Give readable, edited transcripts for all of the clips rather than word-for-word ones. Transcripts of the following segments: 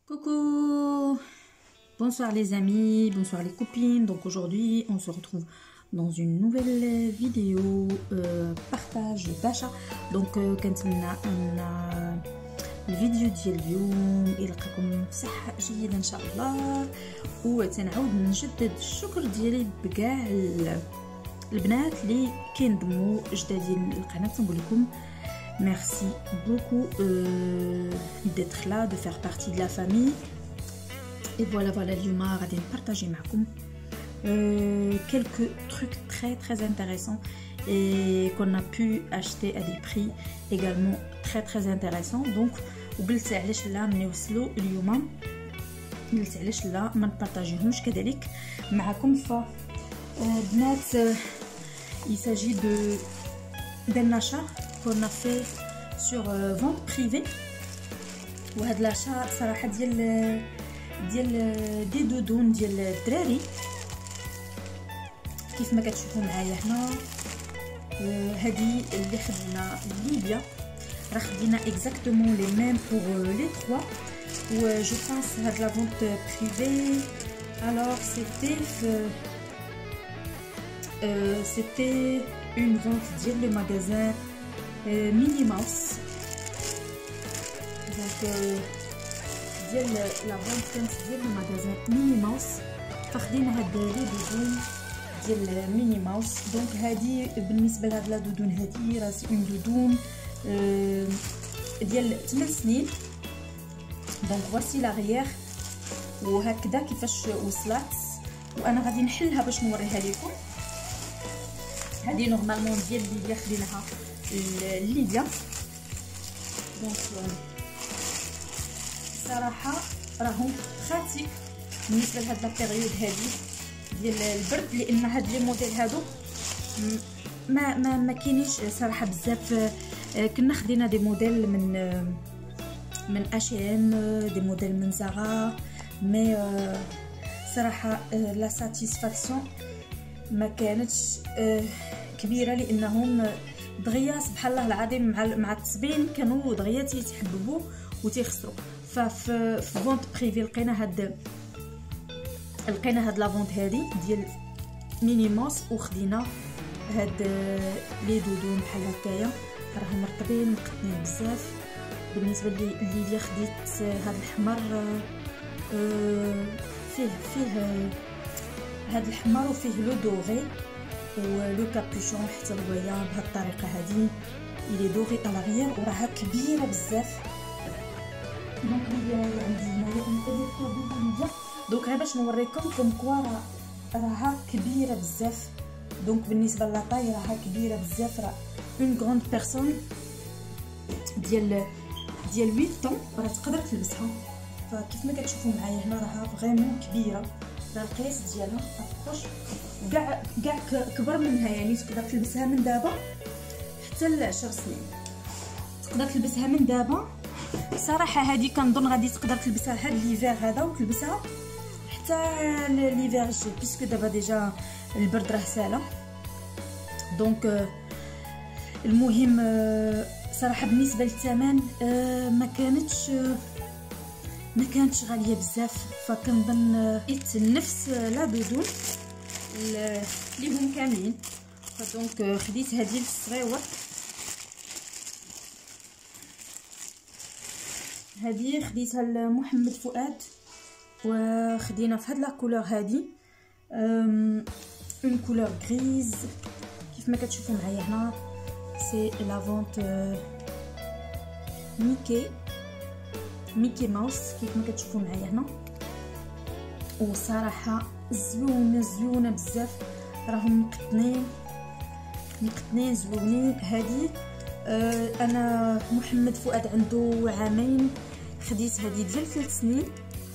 Coucou, bonsoir les amis, bonsoir les copines. Donc aujourd'hui on se retrouve dans une nouvelle vidéo partage d'achat. Donc كنتمنى ان الفيديو ديال اليوم يلقاكم بصحه جيده ان شاء الله، وتنعاود نجدد الشكر ديالي بكاع البنات اللي كينضموا جدادين للقناه. تنقول لكم merci beaucoup d'être là, de faire partie de la famille. Et voilà, اليوم غادي نبارطاجي معكم quelques trucs très intéressants et qu'on a pu acheter à des prix également très intéressants. Donc وقلت علاش لا ملي وصلوا اليوم، قلت علاش لا ما نبارطاجيهمش كذلك معكم. ف بنات il s'agit d'un achat qu'on a fait sur vente privée. وهذا الاشا صراحه ديال دي دودون ديال الدراري كيف ما كتشوفوا معايا هنا. هذه اللي خدينا ليبيا، راه خدينا اكزاكتومون لي ميم بور لي 3 و جو بونس هاد لا فونت بريفي. alors c'était une vente ديال le magasin Minnie Mouse. Donc ديال لا فونت كانت ديال المغازان ميني ماوس، فخدينا هاد لي دودون ديال ميني ماوس. دونك هادي بالنسبه لهاد لا دودون، هادي راه سي اون دودون ديال 8 سنين. دونك فواسي لاغيير وهكذا كيفاش وصلت، وانا غادي نحلها باش نوريها لكم. هادي نورمالمون ديال ليبيا، خديناها ليبيا. دونك صراحه راهم براتيك بالنسبه لهاد لا بيريود هادي ديال البرد، لان هاد لي موديل هادو ما كاينينش صراحه بزاف. كنا خدينا دي موديل من H&M، دي موديل من زارا، مي صراحه لا ساتيسفاكسيون ما كانتش كبيره، لانهم دغيا سبحان الله العظيم مع التصبين كانوا دغيا تيتحببوا وتيخسروا. ففي فونت بريفي لقينا هاد لا فونت هادي ديال ميني ماوس، وخدينا هاد لي دودون بحال هكايا، راهم مرطبين مقطنين بزاف. بالنسبه لي خديت هاد الحمر، فيه هاد الحمر وفيه لو دوغي ولو كابوشون حتى هويا بهاد الطريقه هادي الي دوغي الاغيير، وراها كبيره بزاف. دونك هي عندي هنايا الكترونيه. دونك غير باش نوريكم كوم كوا راها كبيره بزاف. دونك بالنسبه لاطاي راها كبيره بزاف، راه اون غروند بيرسون ديال 8 طون راه تقدر تلبسها. فكيف ما كتشوفوا معايا هنا راها فريمون كبيره، راه القياس ديالها ابروش كاع كبر منها، يعني تقدر تلبسها من دابا حتى ل10 سنين. تقدر تلبسها من دابا صراحه. هذه كنظن غادي تقدر تلبسها هاد ليفير هذا، وتلبسها حتى ليفير الجاي، بيسكو دابا ديجا البرد راه سالا. دونك المهم صراحه بالنسبه للثمن ما كانتش غاليه بزاف. فكنظن نفس لا دودون اللي هم كاملين. فدونك خديت هذه الصغيور، هذه خديتها لمحمد فؤاد، وخدينا في هاد لا كولور هادي اون كولور غريز كيف ما كتشوفوا معايا هنا. سي لا فونت ميكي ماوس كيف ما كتشوفوا معايا هنا. وصراحه زويونه بزاف، راهم مقطنين زوينين. هذه انا محمد فؤاد عنده عامين، خديت هذه ديال 3 سنين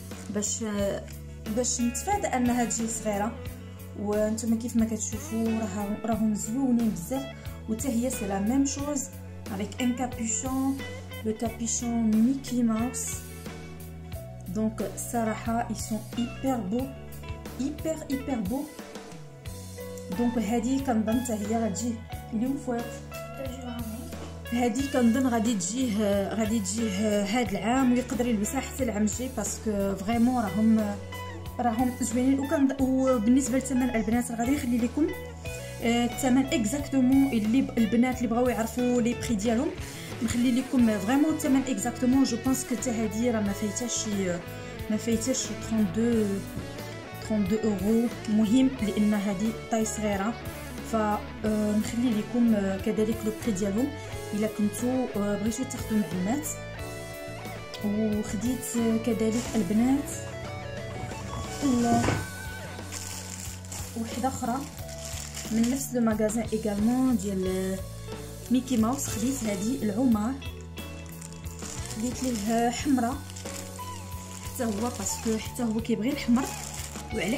باش نتفادى انها تجي صغيره. وانتم كيف ما كتشوفوا راهم زوينين بزاف. وتا هي سي لا ميم شوز avec un capuchon، le capuchon Mickey Mouse. Donc صراحه ils sont hyper beaux، hyper beaux. donc هذه كنظن حتى هي غتجي اليوم فوات هادي كنظن غادي تجيه هاد العام، ويقدر يلبسها حتى العام الجاي باسكو فريمون راهم زوينين. وبالنسبه لثمن البنات غادي نخلي لكم الثمن اكزاكتومون، اللي البنات اللي بغاو يعرفوا لي بري ديالهم نخلي لكم فريمون الثمن اكزاكتومون. جو بونس كو حتى هادي راه ما فايتاش 32 اورو. مهم لان هادي طاي صغيره، فنخلي لكم كذلك لو بري ديالهم الا كنتو بغيتو تاخذوا معلومات. وخديت كذلك البنات وحده اخرى من نفس لو ماغازان ايغالمون ديال ميكي ماوس. خديت هذه العمر، خديت ليه حمراء حتى هو باسكو حتى هو كيبغي الحمر، وعلى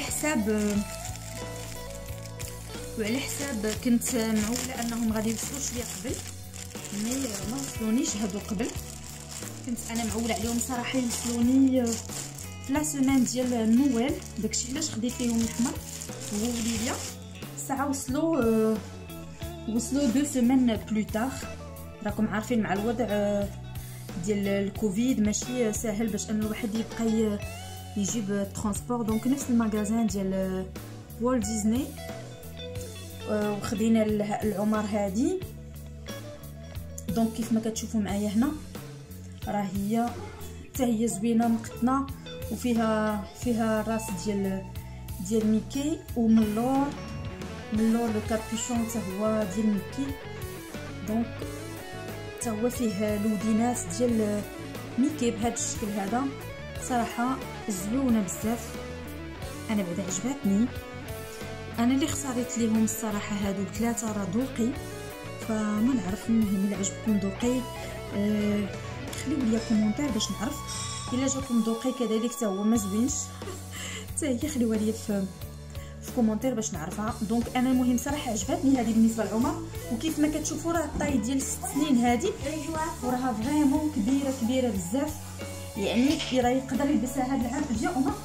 حساب كنت معوله انهم غادي يوصلوش لي قبل، مي ما وصلونيش هادو قبل. كنت انا معوله عليهم صراحه يوصلوني في لا سيمين ديال النوال، داكشي علاش خديت ليهم الحمر هو وليديا. الساعه وصلوا 2 سيمين بلو تار. راكم عارفين مع الوضع ديال الكوفيد ماشي ساهل باش ان الواحد يبقى يجيب ترونسبور. دونك نفس المغازان ديال والت ديزني وخدينا العمر هادي. دونك كيف ما كتشوفوا معايا هنا راه هي حتى هي زوينه مقطنه، وفيها الراس ديال ميكي، ومن اللور لو كابيشون حتى هو ديال ميكي. دونك حتى هو فيه لودينات ديال ميكي بهذا الشكل هذا. صراحه زويونه بزاف، انا بعدا عجبتني. انا اللي اختاريت ليهم الصراحه هادو ثلاثه راه ذوقي، فما نعرف. المهم الا عجبكم ذوقي خليو لي كومونتير باش نعرف. الا جاكم ذوقي كذلك حتى هو ما زوينش حتى هي خليوها لي في كومونتير باش نعرفها. دونك انا المهم صراحه عجبتني هذه بالنسبه لعمر. وكيف ما كتشوفوا راه الطاي ديال 6 سنين هذه، وراها فريمون كبيره بزاف، يعني راه يقدر يلبسها هذا العام. جا عمر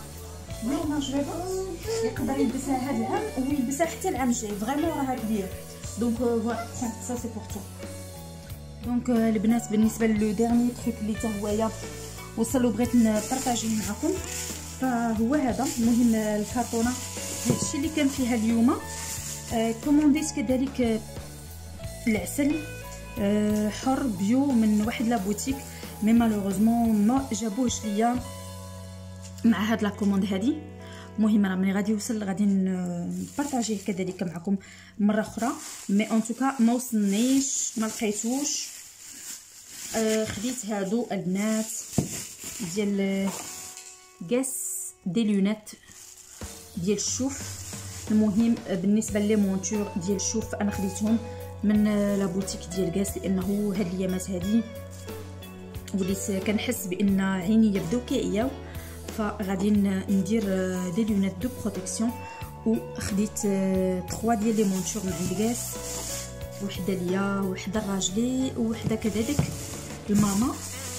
يقدر يلبسها هذا العام ويلبسها حتى العام الجاي، فريمون راها كبيره. دونك فوالا سا سي بور تو. دونك البنات بالنسبه لو ديرني تريك اللي حتى هويا وصل وبغيت نبارطاجيه معكم فهو هذا. المهم الكارطونه هادشي اللي كان فيها اليوم. كومونديت كذلك العسل حر بيو من واحد لا بوتيك، مي مالوغوزمون ما جابوهش ليا مع هاد لا كوموند هادي. المهم راه ملي غادي يوصل غادي نبارطاجيه كذلك معكم مره اخرى، مي ان توكا ما وصلنيش ما لقيتوش. خديت هادو البنات ديال قاس دي لونات ديال الشوف. المهم بالنسبه لي مونتور ديال الشوف انا خديتهم من لا بوتيك ديال قاس، لانه هاد الايامات هادي وليت كنحس بان عيني يبداو كيعياو، فغادي ندير دي لونات دو بروتيكسيون. وخديت 3 ديال لي مونتور من عند قاس، وحده ليا وحده لراجلي وحده كذلك الماما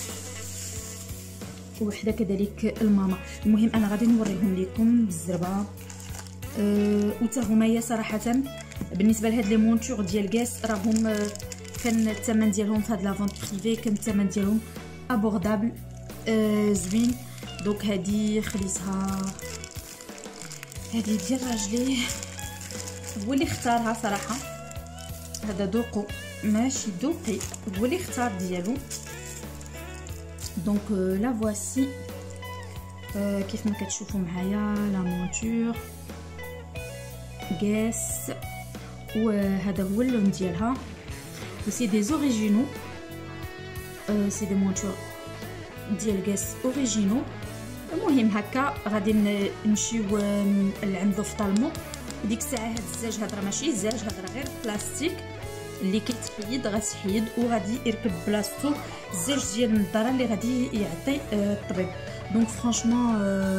وحده كذلك الماما. المهم انا غادي نوريهم لكم بالزربه. وتا هما صراحه بالنسبه لهاد لي مونتور ديال قاس راهم كان الثمن ديالهم في هاد لافونت بريفي كان الثمن ديالهم ابوردابل زوين. دونك هادي خديتها، هادي ديال راجلي هو اللي اختارها صراحه، هذا ذوقو ماشي ذوقي، هو اللي اختار ديالو. دونك لا فواسي كيف ما كتشوفوا معايا لا مونتور قاس، وهذا هو اللون ديالها. وسي دي اوريجينو، سي دي مونتور ديال قاس اوريجينو. المهم هكا غادي نمشيو لعند لوفطالمو. وديك الساعه هاد الزاج هذا راه ماشي زاج، هذا راه غير بلاستيك اللي كيتحيد، غتحيد وغادي يركب بلاصتو الزاج ديال النظاره اللي غادي يعطي الطبيب. دونك فرانشمون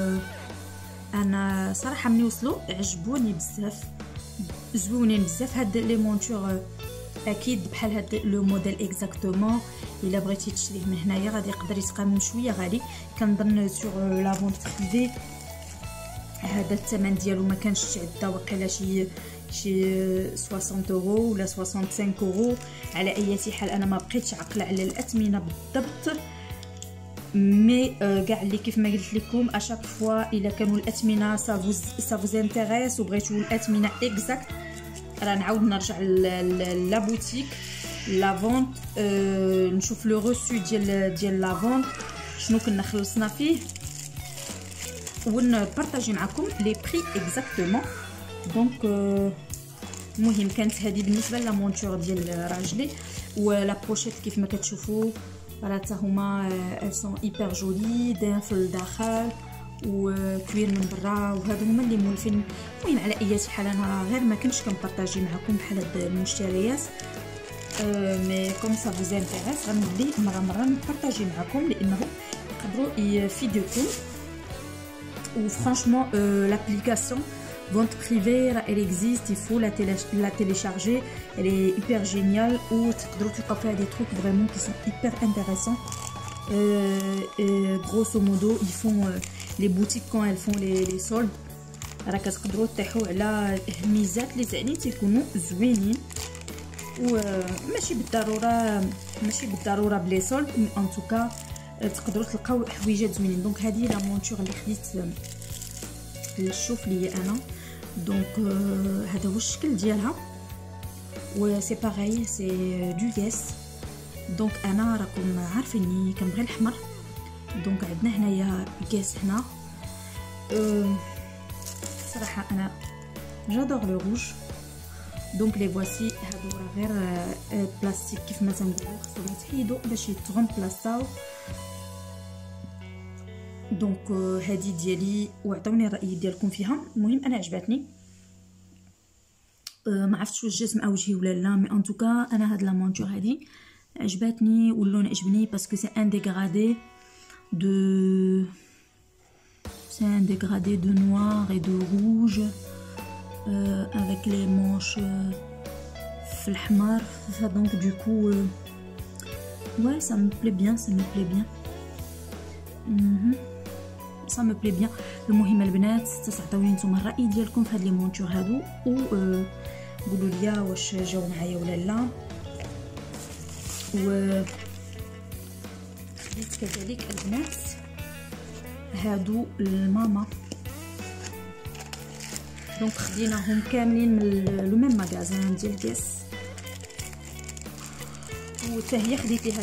انا صراحه ملي وصلوا عجبوني بزاف، زوينين بزاف هاد لي مونتور. اكيد بحال هاد لو موديل اكزاكتومون الا بغيتي تشريه من هنايا غادي يقدر يتقام شويه غالي، كنظن سور لا فونت بريفي هذا الثمن ديالو ما كانش تعدى وقيلا شي شي 60 اورو ولا 65 اورو. على اي حال انا ما بقيتش عاقله على الاثمنه بالضبط، مي كاع اللي كيف ما قلت لكم اشاك فوا الا كانوا الاثمنه سافوز انتريس وبغيتو الاثمنه اكزاكت، راه نعاود نرجع لا بوتيك لا فونت، نشوف لو روسو ديال لا فونت شنو كنا خلصنا فيه ونبارطاجي معكم لي بري اكزاكتومون. دونك المهم كانت هذه بالنسبه لا مونتور ديال راجلي. ولا بوشيت كيف ما كتشوفوا راه حتى هما سون ايبر جولي، داين في الداخل وكوير من برا، وهادو هما اللي مولفين. المهم على اي حال انا غير ما كنتش كنبارطاجي معكم بحال هاد المشتريات، مي كوم سا فوز انتريس غنولي مره نبارطاجي معكم لانه يقدروا يفيدوكم. وفرانشمون l'application vente privée elle existe, il faut la télécharger, elle est hyper géniale ou تقدروا تلقاو فيها des trucs vraiment qui sont hyper intéressants. Grosso modo ils font les boutiques quand elles font les soldes راه كتقدروا تطيحوا على ميزات اللي تعني تيكونوا زوينين، وماشي بالضروره بلي سولد، مي ان توكا تقدروا تلقاو حويجات زوينين. دونك هذه لا مونتور اللي خديت للشوف ليا انا. دونك هذا هو الشكل ديالها، و سي باغاي سي دو ياس. دونك انا راكم عارفيني كنبغي الاحمر، دونك عندنا هنايا كاس هنا. صراحه انا جادور لو روج. دونك لي فواسي هادو راه غير بلاستيك كيف ما تنقولوا، خصهم يتحيدوا باش يتغمبلاصاو. دونك هذه ديالي وعطوني الراي ديالكم فيها. المهم انا عجبتني، ما عرفتش واش جات مع وجهي ولا لا، مي ان توكا انا هاد لا مونتور هذه عجبتني واللون عجبني باسكو سي ان ديغرادي دو نوار اي دو روج avec les manches في الاحمر. دونك دوكو ouais ça me plaît bien, ça me plaît bien. المهم البنات تعطيوني نتوما الراي ديالكم في هاد لي مونتور هادو، وقولوا لي واش جاو معايا ولا لا. و خديت كذلك البنات هادو الماما، دونك خديناهم كاملين من لو ميم ماغازان ديال كاس، وحتى هي خديت ليها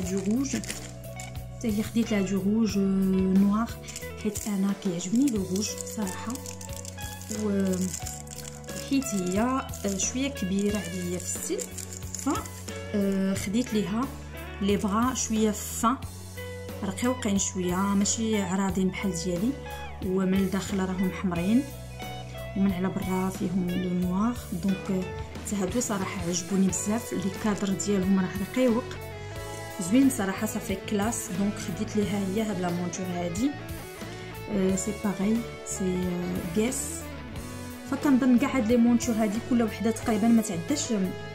دو روج، نوار، حيت انا كيعجبني لو روج صراحه، وحيت هي شويه كبيره عليا في السن، خديت ليها لي بغا شويه فان رقيقين شويه، ماشي عراضين بحال ديالي، ومن الداخل راهم حمرين ومن على برا فيهم لو نوار. دونك هادو صراحه عجبوني بزاف، لي كادر ديالهم راه رقيق زوين صراحه، صافي كلاس. دونك خديت ليها هي هاد لا مونتور هادي، سي باغي سي كاس. فكنظن كاع هاد لي مونتور هادي كل وحده تقريبا ما تعداش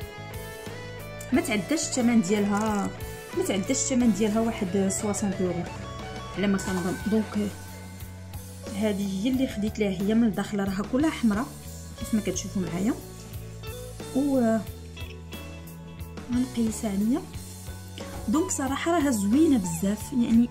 الثمن ديالها، واحد 60 اورو على ما كنظن. دونك هذه هي اللي خديت ليها، هي من الداخل راها كلها حمراء كيف ما كتشوفوا معايا، و غنقيسها عليا. دونك صراحه راها زوينه بزاف، يعني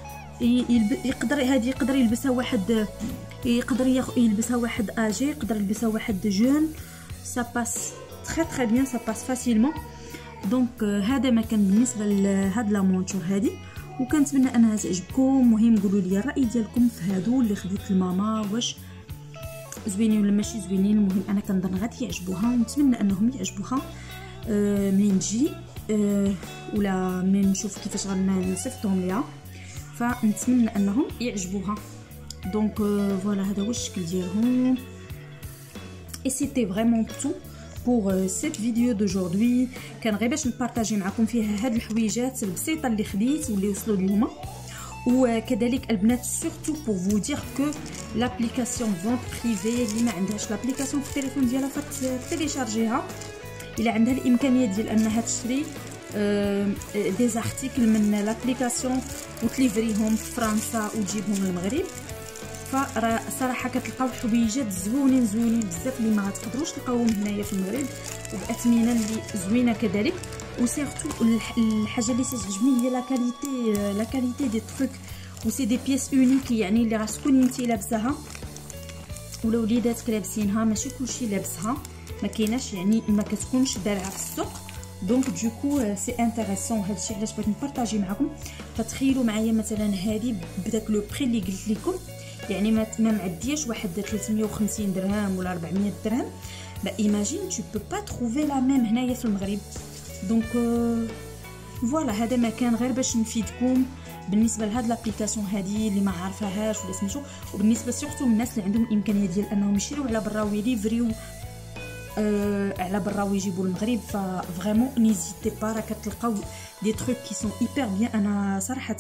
يقدر يلبسها واحد، يلبسها واحد اجي، يقدر يلبسها واحد جون، سا باس تري بيان، سا باس فاسيلمون. دونك هذا ما كان بالنسبه لهاد لا مونتور هذه، وكنتمنى انها تعجبكم. مهم قولوا لي الراي ديالكم في هادو اللي خديت الماما، واش زوينين ولا ماشي زوينين. المهم انا كنظن غادي يعجبوها، ونتمنى انهم يعجبوها منين تجي، ولا منين نشوف كيفاش غنصيفطهم ليها، فنتمنى انهم يعجبوها. دونك فوالا هذا هو الشكل ديالهم. اي سيتي فريمون تو pour cette vidéo d'aujourd'hui. كان غير باش نبارطاجي معكم فيها هاد الحويجات البسيطه اللي خديت واللي وصلوا اليوم. وكذلك البنات سورتو pour vous dire que l'application vente privée اللي ما عندهاش l'application في التليفون ديالها فتيليشارجيها، الا عندها الامكانيه ديال انها تشري دي زارتيكل من لابليكاسيون وتليفريهم في فرنسا وتجيبهم للمغرب، فراه صراحه كتلقاو حويجات زوينين بزاف اللي ما غتقدروش تلقاوهم هنايا في المغرب، وباثمنه اللي زوينه كذلك. وسيرتو الحاجه اللي تعجبني هي لا كاليتي دي تروك، وسي دي بيس اونيك، يعني اللي غتكوني نتي لابساها ولا وليداتك لابسينها، ماشي كلشي لابسها، ما كايناش يعني ما كتكونش دارعه في السوق. دونك دوكو سي انتريسون، هادشي علاش بغيت نبارطاجي معكم. فتخيلوا معايا مثلا هذه بداك لو بري اللي قلت لكم، يعني ما معدياش واحد 350 درهم ولا 400 درهم. با ايماجين تو بو با تروفي لا ميم هنايا في المغرب. دونك فوالا هذا مكان غير باش نفيدكم بالنسبه لهاد لابليكاسيون هذه اللي ما عارفاهاش ولا سميتو، وبالنسبه سورتو الناس اللي عندهم الامكانيه ديال انهم يشريو على برا ويليفريو على برا ويجيبوا المغرب. ففريمون نيزيتي با، راه كتلقاو دي تروك كي سون ايبر بيان. انا صراحه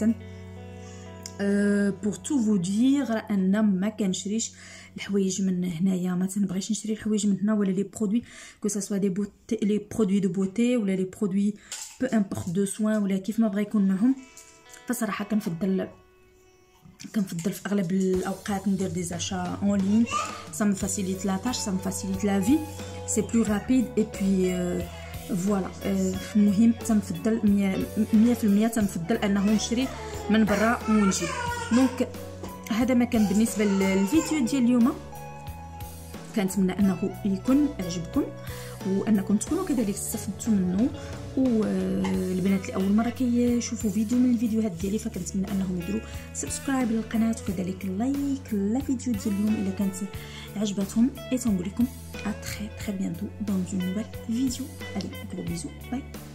بور تو فو دير ان ما كنشريش الحوايج من هنايا، ما تنبغيش نشري الحوايج من هنا ولا لي برودوي كو سا سوا دي بوتي، لي برودوي دو بوتي ولا لي برودوي بو امبورط دو سوان ولا كيف ما بغا يكون نوعهم. فصراحه كنفضل في اغلب الاوقات ندير دي زاشا اون لين، ça me facilite la tâche, ça me facilite la vie, c'est plus rapide et puis فوالا. المهم تنفضل 100% تنفضل انه نشري من برا ونجيب. دونك هذا ما كان بالنسبه للفيديو ديال اليوم، كنتمنى انه يكون عجبكم وانكم تكونوا كذلك استفدتوا منه. والبنات اللي اول مره كيشوفوا فيديو من الفيديوهات ديالي فكنتمنى انهم يديروا سبسكرايب للقناه وكذلك لايك للفيديو ديال اليوم الا كانت عجبتهم. et تنقول لكم à très bientôt dans une nouvelle vidéo. Allez, gros bisous, bye.